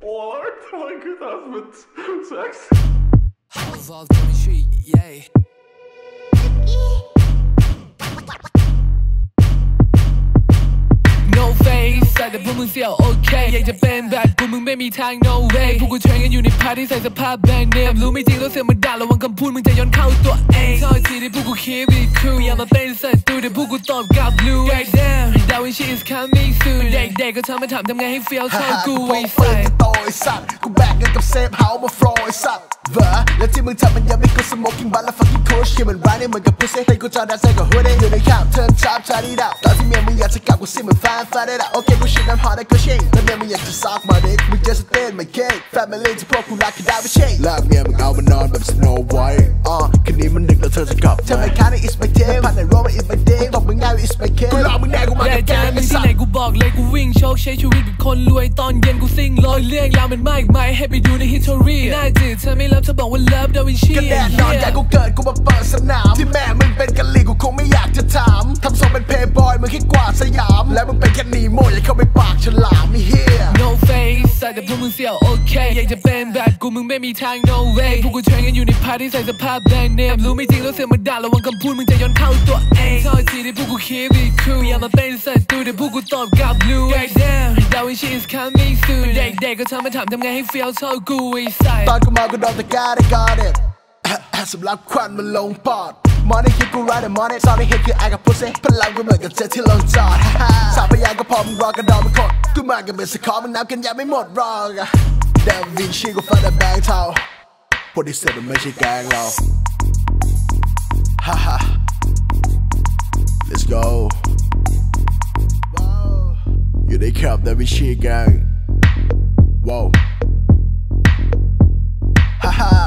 Olar, mein Gott, das mit Sex. Evolved on the street, yeah. No face ใส่แต่พวกมึงเสียวโอเคอยากจะเป็นแบบกูมึงไม่มีทาง no way พวกกูเทรนกันอยู่ในพาร์ตี้ใส่สภาพแบรนด์เนมรู้ไม่จริงแล้วเสียงมันด่าระวังคำพูดมึงจะย้อนเข้าตัวเองโทษทีที่พวกกูคิดไม่คูลอย่ามาเป็นศัตรูแต่พวกกูตอบกลับ blue right down Da Vinci is coming soon เด็กๆก็ทำมาถามทำไงให้ feel เท่ากูไอ้ใส่โตไอ้สัตว์กูแบกเงินกับเซฟเฮาส์มาฟลอไอ้สัตว์เวอแล้วที่มึงทำมันยังไม่กู smoking บัลและ fucking coach ที่มันร้ายในเหมือนกับ pussy ให้กูจอดาเซ่กับหัวได้อยู่ในข่าว turn top ชาดีดาวตอนที่เมียมึงอยากจะกลับกูซิมันฟาได้ละโอเคกูชิดน้ำหอได้ก็เช่แล้วเมียมึงอยากจะซักมาดิมึงจะสเตนไม่เค้ก family ที่พวกกูรักกันได้ไม่ใช่ลากเมียมึงเอามานอนแบบ Snow White คืนนี้มันดึกแล้วเธอจะกลับเธอไม่ค้าใน is my day ผ่านในโรมา is my day ตบมึงง่าย is my case กูรอมึงแน่กูมากับแกงไอ้สัตว์ที่ไหนกูบอกเลยกูวิ่งโชคใช้ชีวิตแบบคนรวยตอนเย็นกูซิ่งลอยเรื่องยาวมันมากมายให้ไปดูใน history น่าจืดเธอไม่รับเธอบอกว่า love Da Vinci ก็แน่นอนใหญ่กูเกิดกูมาเปิดสนามที่แม่มึงเป็นกะลีกูคงไม่อยากจะถามทำทรงเป็นเพย์บอยมึงแค่กวาดสยามแล้วมึงเป็นแค่นีโม่อย่าเข้าไปปากฉลามไอ้เหี้ย No face ใส่แต่พวกมึงเสียวโอเคอยากจะเป็นแบบกูมึงไม่มีทาง no way พวกกูเทรนกันอยู่ในพาร์ตี้ใส่สภาพแบรนด์เนมรู้ไม่จริงแล้วเสียงมันด่าระวังคำพูดมึงจะย้อนเข้าตัวเองโทษทีที่พวกกูคิดไม่คูลอย่ามาเป็นศัตรูแต่พวกกูตอบกลับ blue right down Da Vinci is coming soon เด็กๆก็ทำมาถามทำไงให้ feel เท่ากูไอ้ใส่ตอนกูมากูโดนตะการได้ got it สำหรับควันมันลงปอดมอนี่คิดกูไรแต่มอนี่ซอนนี่เห็นคือไอ้กับพุซี่พลังกูเหมือนกับเจ็ตที่ลงจอดสามพยางก็พอมึงรอกันดอมมันกดกูมากันเป็นสกอร์มึงนับกันยังไม่หมดรอกเดวินชีกูฟันแต่แบงค์เทาพวกที่เสร็จมันไม่ใช่แกงเราฮ่าฮ่า let's go อยู่ในขับเดวินชีแกงว้าวฮ่าฮ่า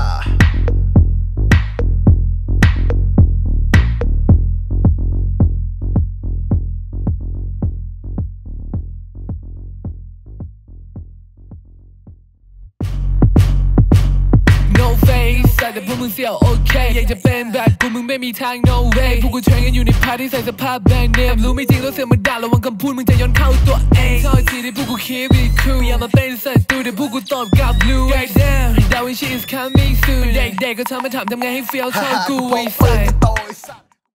ใส่แต่พวกมึงเสียวโอเคอยากจะเป็นแบบกูมึงไม่มีทาง no way พวกกูเทรนกันอยู่ในพาร์ตี้ใส่สภาพแบรนด์เนมรู้ไม่จริงแล้วเสียงมันด่าระวังคำพูดมึงจะย้อนเข้าตัวเองโทษทีที่พวกกูคิดไม่คูลอย่ามาเป็นศัตรูแต่พวกกูตอบกลับ blue right down Da Vinci is coming soon เด็กๆก็ทำมาถามทำไงให้ feel เท่ากูไอ้ใส่